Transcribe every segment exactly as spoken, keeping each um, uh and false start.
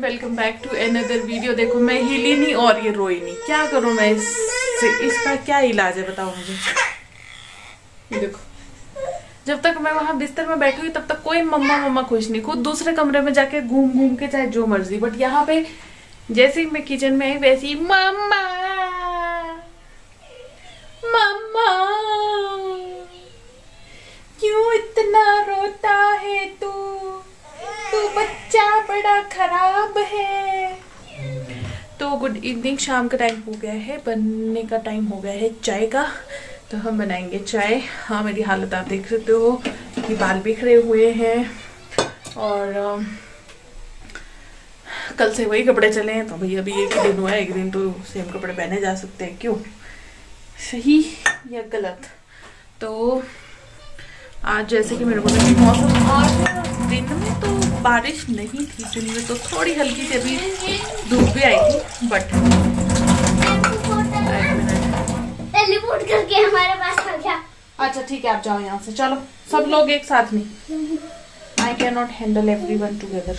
Welcome back to another video. देखो मैं हिली नहीं और ये रोई नहीं, क्या करूं मैं इससे, इसका क्या इलाज है बताओ मुझे। ये देखो जब तक मैं वहां बिस्तर में बैठी हुई तब तक कोई मम्मा मम्मा खुश नहीं, खुद दूसरे कमरे में जाके घूम घूम के चाहे जो मर्जी, बट यहाँ पे जैसे ही मैं किचन में आई वैसे ही मम्मा मम्मा क्यों इतना रोता है तू, तू बच्चा बड़ा खराब है। तो गुड इवनिंग, शाम का टाइम हो गया है, बनने का टाइम हो गया है चाय का। तो हम बनाएंगे चाय। हाँ मेरी हालत आप देख सकते हो कि बाल बिखरे हुए हैं और आ, कल से वही कपड़े चले हैं, तो भाई अभी एक ही दिन हुआ है, एक दिन तो सेम कपड़े पहने जा सकते हैं, क्यों सही या गलत। तो आज जैसे कि मेरे को मौसम आज दिन में तो बारिश नहीं थी, दिन में तो थोड़ी हल्की सी अभी धूप भी आई थी, बट टेलीपोर्ट करके हमारे पास आ गया। अच्छा ठीक है, आप जाओ यहाँ से, चलो सब लोग एक साथ में। I can not handle every one together.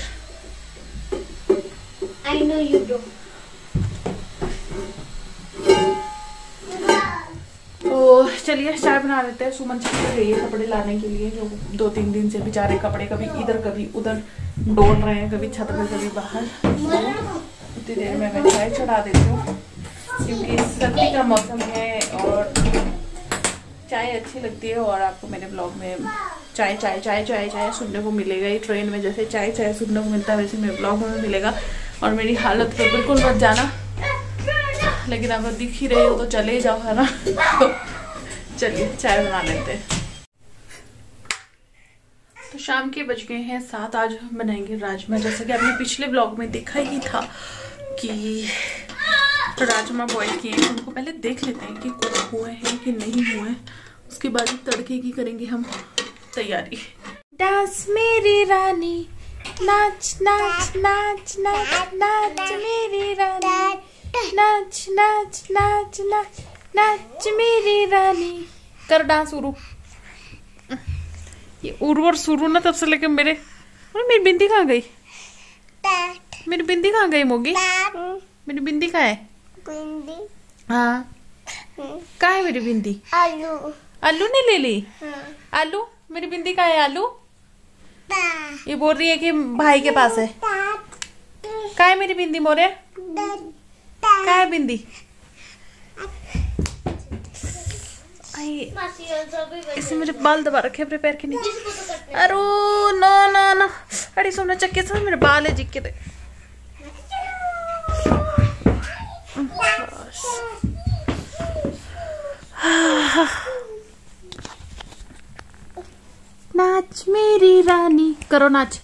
I know you do. तो चलिए चाय बना लेते हैं। सुमन छत गई है कपड़े लाने के लिए, जो दो तीन दिन से बेचारे कपड़े कभी इधर कभी उधर डोल रहे हैं, कभी छत पे कभी बाहर। इतनी देर में मैं चाय चढ़ा देती हूँ क्योंकि सर्दी का मौसम है और चाय अच्छी लगती है। और आपको मेरे ब्लॉग में चाय चाय चाय चाय चाय सुनने को मिलेगा ही, ट्रेन में जैसे चाय चाय सुनने को मिलता है वैसे मेरे ब्लॉग में मिलेगा। और मेरी हालत तो बिल्कुल मत जाना, लेकिन अब दिख ही रहे हो तो चले जाओ, है ना। तो चलिए चाय बना लेते हैं। तो शाम के बज गए हैं सात। आज हम बनाएंगे राजमा। जैसा कि आपने पिछले ब्लॉग में देखा ही था कि राजमा बॉईल किए हैं, उनको पहले देख लेते हैं कि कुछ हुए हैं कि नहीं हुए हैं, उसके बाद तड़के की करेंगे हम तैयारी। डांस मेरी रानी, नाच नाच नाच नाच नाच मेरी रानी, नाच नाच नाच नाच नाच मेरी रानी। कर डांस उरू। ये उरू और सुरू ना तब से लेके मेरे, अरे मेरी बिंदी कहाँ गई, मेरी बिंदी कहाँ गई मोगी, मेरी बिंदी कहाँ है, बिंदी हाँ कहाँ है मेरी बिंदी, आलू आलू ने ले ली, हाँ। आलू मेरी बिंदी कहाँ है, आलू ये बोल रही है कि भाई के पास है। कहाँ है मेरी बिंदी मोरे, कहाँ है बिंदी, इसे मेरे बाल दबा रखे अपने पैर के नीचे। अरे नो नो नो, अरे सोना चक्के से मेरे बाल है जिक्के थे। नाच मेरी रानी, करो नाच।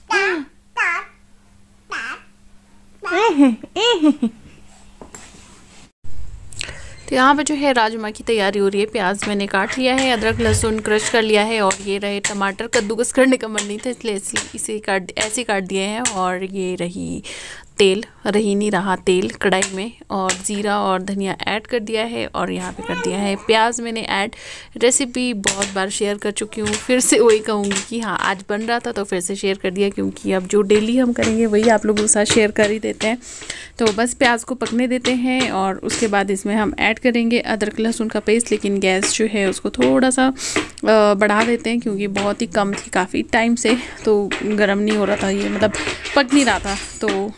तो यहाँ पे जो है राजमा की तैयारी हो रही है। प्याज मैंने काट लिया है, अदरक लहसुन क्रश कर लिया है, और ये रहे टमाटर। कद्दूकस करने का मन नहीं था इसलिए इसे काट ऐसे काट दिए हैं। और ये रही तेल, रही नहीं रहा तेल कढ़ाई में, और ज़ीरा और धनिया ऐड कर दिया है, और यहाँ पे कर दिया है प्याज मैंने ऐड। रेसिपी बहुत बार शेयर कर चुकी हूँ, फिर से वही कहूँगी कि हाँ आज बन रहा था तो फिर से शेयर कर दिया, क्योंकि अब जो डेली हम करेंगे वही आप लोगों के साथ शेयर कर ही देते हैं। तो बस प्याज को पकने देते हैं और उसके बाद इसमें हम ऐड करेंगे अदरक लहसुन का पेस्ट। लेकिन गैस जो है उसको थोड़ा सा बढ़ा देते हैं क्योंकि बहुत ही कम थी काफ़ी टाइम से, तो गर्म नहीं हो रहा था ये, मतलब पक नहीं रहा था। तो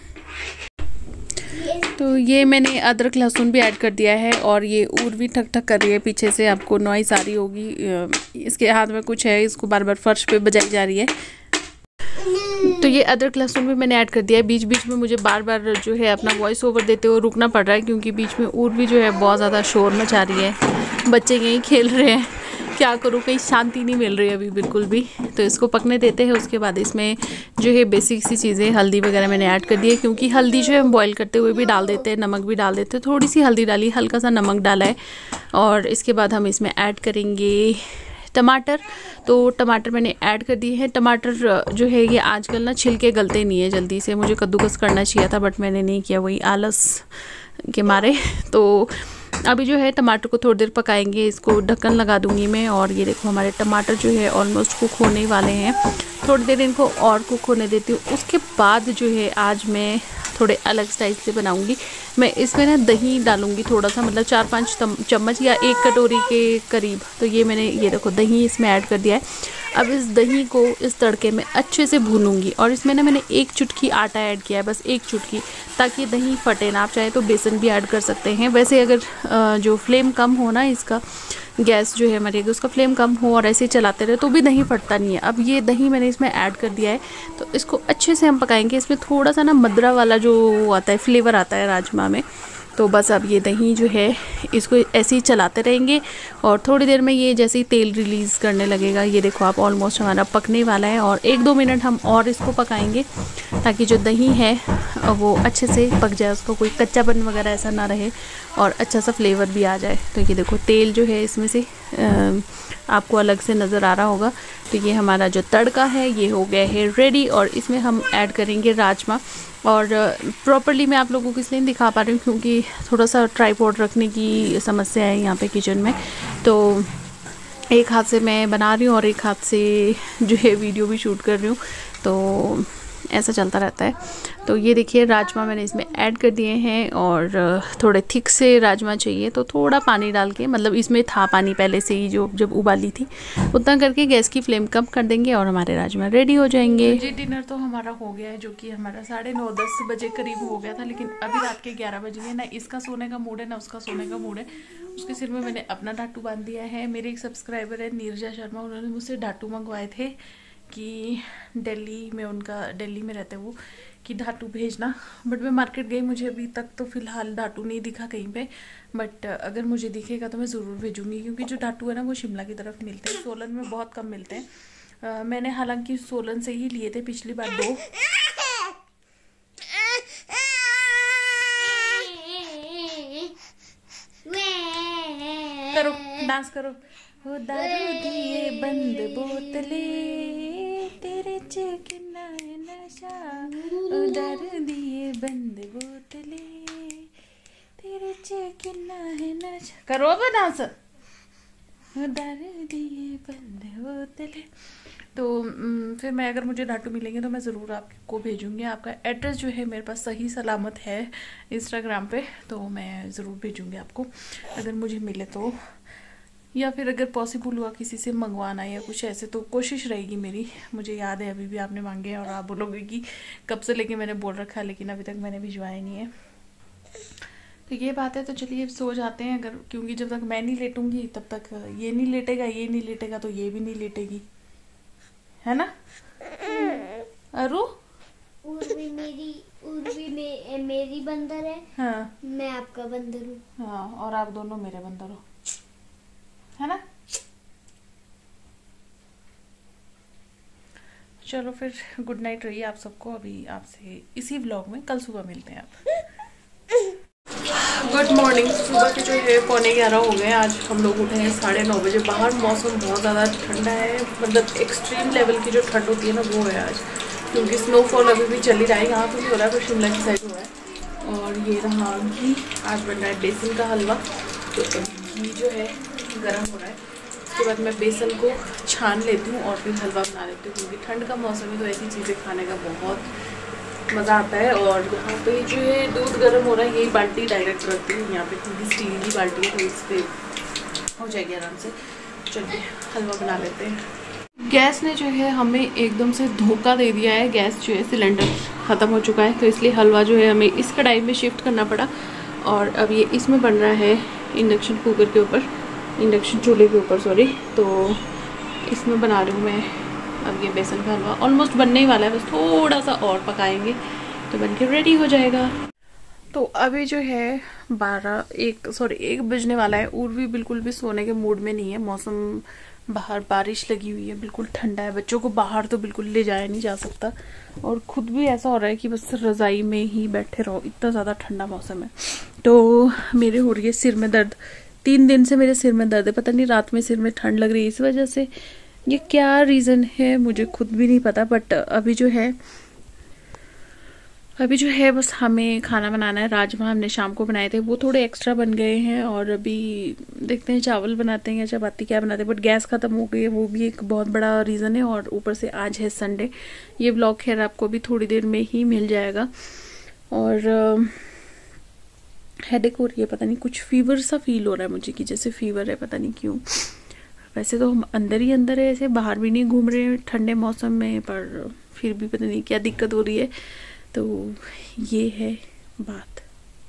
तो ये मैंने अदरक लहसुन भी ऐड कर दिया है, और ये उर्वी ठक ठक कर रही है पीछे से, आपको नॉइस आ रही होगी। इसके हाथ में कुछ है, इसको बार बार फर्श पे बजाई जा रही है। तो ये अदरक लहसुन भी मैंने ऐड कर दिया है। बीच बीच में मुझे बार बार जो है अपना वॉइस ओवर देते हुए रुकना पड़ रहा है, क्योंकि बीच में उर्वी जो है बहुत ज़्यादा शोर मचा रही है, बच्चे यहीं खेल रहे हैं, क्या करूँ, कहीं शांति नहीं मिल रही है अभी बिल्कुल भी। तो इसको पकने देते हैं। उसके बाद इसमें जो है बेसिक सी चीज़ें, हल्दी वगैरह मैंने ऐड कर दी है, क्योंकि हल्दी जो है हम बॉईल करते हुए भी डाल देते हैं, नमक भी डाल देते हैं। थोड़ी सी हल्दी डाली, हल्का सा नमक डाला है। और इसके बाद हम इसमें ऐड करेंगे टमाटर। तो टमाटर मैंने ऐड कर दिए हैं। टमाटर जो है ये आजकल ना छिलके गलते नहीं है जल्दी से, मुझे कद्दूकस करना चाहिए था बट मैंने नहीं किया, वही आलस के मारे। तो अभी जो है टमाटर को थोड़ी देर पकाएंगे, इसको ढक्कन लगा दूंगी मैं। और ये देखो हमारे टमाटर जो है ऑलमोस्ट कुक होने वाले हैं, थोड़ी देर इनको और कुक होने देती हूँ। उसके बाद जो है आज मैं थोड़े अलग स्टाइल से बनाऊंगी। मैं इसमें ना दही डालूंगी थोड़ा सा, मतलब चार पांच चम्मच या एक कटोरी के करीब। तो ये मैंने, ये देखो दही इसमें ऐड कर दिया है। अब इस दही को इस तड़के में अच्छे से भूनूंगी और इसमें ना मैंने एक चुटकी आटा ऐड किया है, बस एक चुटकी, ताकि दही फटे ना। आप चाहे तो बेसन भी ऐड कर सकते हैं। वैसे अगर जो फ्लेम कम हो ना, इसका गैस जो है हमारी, उसका फ्लेम कम हो और ऐसे चलाते रहे तो भी दही फटता नहीं है। अब ये दही मैंने इसमें ऐड कर दिया है, तो इसको अच्छे से हम पकाएंगे। इसमें थोड़ा सा ना मदरा वाला जो आता है, फ्लेवर आता है राजमा में। तो बस अब ये दही जो है इसको ऐसे ही चलाते रहेंगे और थोड़ी देर में ये जैसे ही तेल रिलीज़ करने लगेगा, ये देखो आप, ऑलमोस्ट हमारा पकने वाला है। और एक दो मिनट हम और इसको पकाएंगे ताकि जो दही है वो अच्छे से पक जाए, उसको कोई कच्चापन वगैरह ऐसा ना रहे और अच्छा सा फ्लेवर भी आ जाए। तो ये देखो तेल जो है इसमें से आ, आपको अलग से नज़र आ रहा होगा। तो ये हमारा जो तड़का है ये हो गया है रेडी और इसमें हम ऐड करेंगे राजमा। और प्रॉपर्ली मैं आप लोगों को इसलिए नहीं दिखा पा रही हूँ क्योंकि थोड़ा सा ट्राइपॉड रखने की समस्या है यहाँ पे किचन में। तो एक हाथ से मैं बना रही हूँ और एक हाथ से जो है वीडियो भी शूट कर रही हूँ, तो ऐसा चलता रहता है। तो ये देखिए राजमा मैंने इसमें ऐड कर दिए हैं और थोड़े थिक से राजमा चाहिए तो थोड़ा पानी डाल के, मतलब इसमें था पानी पहले से ही जो जब उबाली थी, उतना करके गैस की फ्लेम कम कर देंगे और हमारे राजमा रेडी हो जाएंगे। जी डिनर तो हमारा हो गया है, जो कि हमारा साढ़े नौ दस बजे करीब हो गया था, लेकिन अभी रात के ग्यारह बज गए। ना इसका सोने का मूड है ना उसका सोने का मूड है। उसके सिर में मैंने अपना डाटू बांध दिया है। मेरे एक सब्सक्राइबर है नीरजा शर्मा, उन्होंने मुझसे डाटू मंगवाए थे कि दिल्ली में, उनका दिल्ली में रहते वो, कि धातु भेजना। बट मैं मार्केट गई, मुझे अभी तक तो फ़िलहाल धातु नहीं दिखा कहीं पे। बट अगर मुझे दिखेगा तो मैं ज़रूर भेजूँगी, क्योंकि जो धातु है ना वो शिमला की तरफ मिलते हैं, सोलन में बहुत कम मिलते हैं। uh, मैंने हालांकि सोलन से ही लिए थे पिछली बार दो। करो डांस करो। हो दारू दिए बंद बोतले, तेरे चिकना है नशा। हो दारू दिए बंद बोतले, तेरे चिकना है नशा। करो अब डांस। हो दारू दिए बंद बोतले। तो फिर मैं, अगर मुझे धाटू मिलेंगे तो मैं ज़रूर आपको भेजूंगी। आपका एड्रेस जो है मेरे पास सही सलामत है इंस्टाग्राम पे, तो मैं ज़रूर भेजूंगी आपको अगर मुझे मिले तो, या फिर अगर पॉसिबल हुआ किसी से मंगवाना या कुछ ऐसे, तो कोशिश रहेगी मेरी। मुझे याद है अभी भी आपने मांगे हैं और आप बोलोगे कि कब से लेके मैंने बोल रखा है, लेकिन अभी तक मैंने भिजवाया नहीं है। तो ये बात है। तो चलिए सो जाते हैं, अगर, क्योंकि जब तक मैं नहीं लेटूंगी तब तक ये नहीं लेटेगा, ये नहीं लेटेगा तो ये भी नहीं लेटेगी, है ना अरु? उर्वी मेरी उर्वी में मेरी बंदर है। हाँ, मैं आपका बंदर हूँ। हाँ, और आप दोनों मेरे बंदर हो, है ना? चलो फिर गुड नाइट रहिए आप सबको। अभी आपसे इसी व्लॉग में कल सुबह मिलते हैं आप। Good morning. सुबह के जो है पौने ग्यारह हो गए। आज हम लोग उठे हैं साढ़े नौ बजे। बाहर मौसम बहुत ज़्यादा ठंडा है, मतलब एक्सट्रीम लेवल की जो ठंड होती है ना वो है आज, क्योंकि स्नोफॉल अभी भी चल ही रहा है। यहाँ तो नहीं हो रहा है पर शिमला की साइड हो रहा है। और ये रहा घी, आज बन रहा है बेसन का हलवा। तो घी जो है गर्म हो रहा है, उसके बाद मैं बेसन को छान लेती हूँ और फिर हलवा बना लेती हूँ, क्योंकि ठंड का मौसम है तो ऐसी चीज़ें खाने का बहुत मज़ा आता है। और यहाँ पे जो है दूध गर्म हो रहा है, यही बाल्टी डायरेक्ट रखती हूँ यहाँ पे, क्योंकि स्टील की बाल्टी है तो इस पर हो जाएगी आराम से। चलिए हलवा बना लेते हैं। गैस ने जो है हमें एकदम से धोखा दे दिया है। गैस जो है सिलेंडर ख़त्म हो चुका है, तो इसलिए हलवा जो है हमें इस कढ़ाई में शिफ्ट करना पड़ा। और अब ये इसमें बन रहा है इंडक्शन कुकर के ऊपर, इंडक्शन चूल्हे के ऊपर सॉरी। तो इसमें बना रही हूँ मैं अब ये बेसन का हलवा। ऑलमोस्ट बनने ही वाला है, बस थोड़ा सा और पकाएंगे तो बन के रेडी हो जाएगा। तो अभी जो है बारह एक सॉरी एक बजने वाला है। उर्वी बिल्कुल भी सोने के मूड में नहीं है। मौसम बाहर बारिश लगी हुई है, बिल्कुल ठंडा है। बच्चों को बाहर तो बिल्कुल ले जाया नहीं जा सकता, और खुद भी ऐसा हो रहा है कि बस रज़ाई में ही बैठे रहो, इतना ज़्यादा ठंडा मौसम है। तो मेरे हो रही है सिर में दर्द, तीन दिन से मेरे सिर में दर्द है। पता नहीं रात में सिर में ठंड लग रही है इस वजह से, ये क्या रीज़न है मुझे खुद भी नहीं पता। बट अभी जो है अभी जो है बस हमें खाना बनाना है। राजमा हमने शाम को बनाए थे, वो थोड़े एक्स्ट्रा बन गए हैं, और अभी देखते हैं चावल बनाते हैं या चपाती क्या बनाते हैं। बट गैस ख़त्म हो गई है, वो भी एक बहुत बड़ा रीज़न है। और ऊपर से आज है संडे। ये व्लॉग खैर आपको भी थोड़ी देर में ही मिल जाएगा। और हेडेक हो रही है, पता नहीं कुछ फीवर सा फील हो रहा है मुझे कि जैसे फीवर है, पता नहीं क्यों। वैसे तो हम अंदर ही अंदर है, ऐसे बाहर भी नहीं घूम रहे ठंडे मौसम में, पर फिर भी पता नहीं क्या दिक्कत हो रही है। तो ये है बात।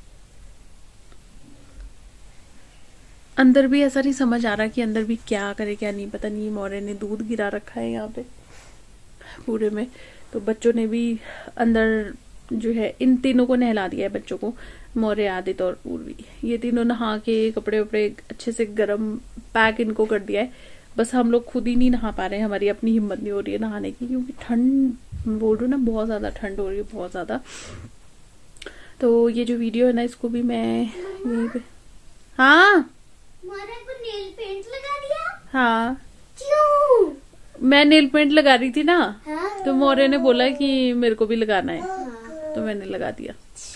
अंदर भी ऐसा नहीं समझ आ रहा कि अंदर भी क्या करे क्या नहीं, पता नहीं। मौर्य ने दूध गिरा रखा है यहाँ पे पूरे में, तो बच्चों ने भी अंदर जो है, इन तीनों को नहला दिया है बच्चों को, मौर्य, आदित्य और पूर्वी। ये तीनों नहा के कपड़े वपड़े अच्छे से गर्म पैक इनको कर दिया है। बस हम लोग खुद ही नहीं नहा पा रहे हैं, हमारी अपनी हिम्मत नहीं हो रही है नहाने की, क्योंकि ठंड बोल रही हूँ ना, बहुत ज्यादा ठंड हो रही है, बहुत ज्यादा। तो ये जो वीडियो है ना, इसको भी मैं यहीं पे, हाँ मौर्य को नेल पेंट लगा दिया। हाँ, क्यों? मैं नेल पेंट लगा रही थी ना, हाँ? तो मौर्य ने बोला कि मेरे को भी लगाना है, हाँ। तो मैंने लगा दिया।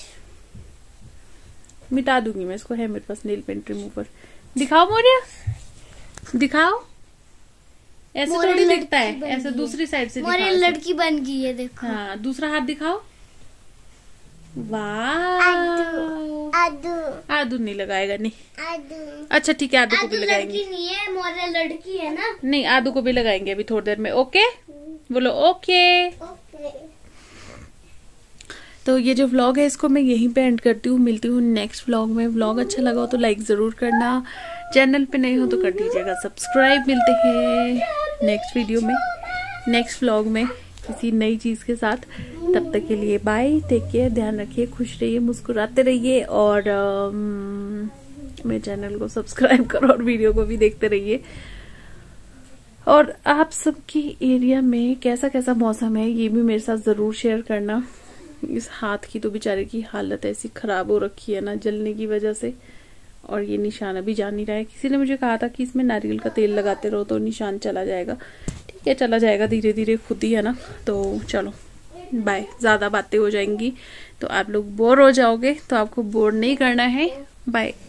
मिटा दूंगी मैं इसको, है मेरे पास नेल पेंट रिमूवर। दिखाओ मौर्य, दिखाओ। ऐसे थोड़ी दिखता है, ऐसे दूसरी साइड से मौर्य दिखाओ। लड़की बन गई है, देखो। हाँ, दूसरा हाथ दिखाओ। वाह, आदू आदू नहीं लगाएगा, नहीं। आदू अच्छा ठीक है, आदू को भी आदू लगाएंगे। लड़की नहीं है, मौर्य लड़की है ना। नहीं, आदू को भी लगाएंगे अभी थोड़ी देर में। ओके बोलो, ओके। ओके। तो ये जो व्लॉग है इसको मैं यहीं पे एंड करती हूँ, मिलती हूँ नेक्स्ट व्लॉग में। व्लॉग अच्छा लगा हो तो लाइक ज़रूर करना, चैनल पे नए हो तो कर दीजिएगा सब्सक्राइब। मिलते हैं नेक्स्ट वीडियो में, नेक्स्ट व्लॉग में किसी नई चीज़ के साथ। तब तक के लिए बाय, टेक केयर, ध्यान रखिए, खुश रहिए, मुस्कुराते रहिए, और मेरे चैनल को सब्सक्राइब करो और वीडियो को भी देखते रहिए। और आप सबकी एरिया में कैसा कैसा मौसम है ये भी मेरे साथ ज़रूर शेयर करना। इस हाथ की तो बेचारे की हालत ऐसी खराब हो रखी है ना, जलने की वजह से, और ये निशान अभी जा नहीं रहा है। किसी ने मुझे कहा था कि इसमें नारियल का तेल लगाते रहो तो निशान चला जाएगा। ठीक है, चला जाएगा धीरे धीरे खुद ही, है ना। तो चलो बाय, ज़्यादा बातें हो जाएंगी तो आप लोग बोर हो जाओगे, तो आपको बोर नहीं करना है। बाय।